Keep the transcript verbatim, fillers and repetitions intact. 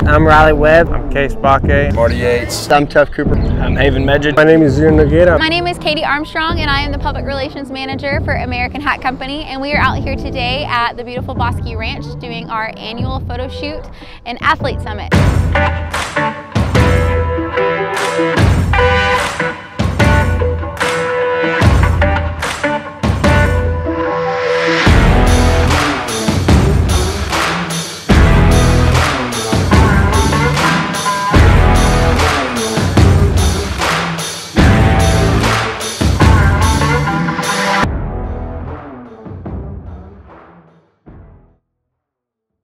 I'm Riley Webb. I'm Case Bake. Marty Yates. I'm Tuff Cooper. I'm Haven Medjid. My name is Zira Nogueira. My name is Katie Armstrong and I am the Public Relations Manager for American Hat Company, and we are out here today at the beautiful Bosque Ranch doing our annual photo shoot and athlete summit.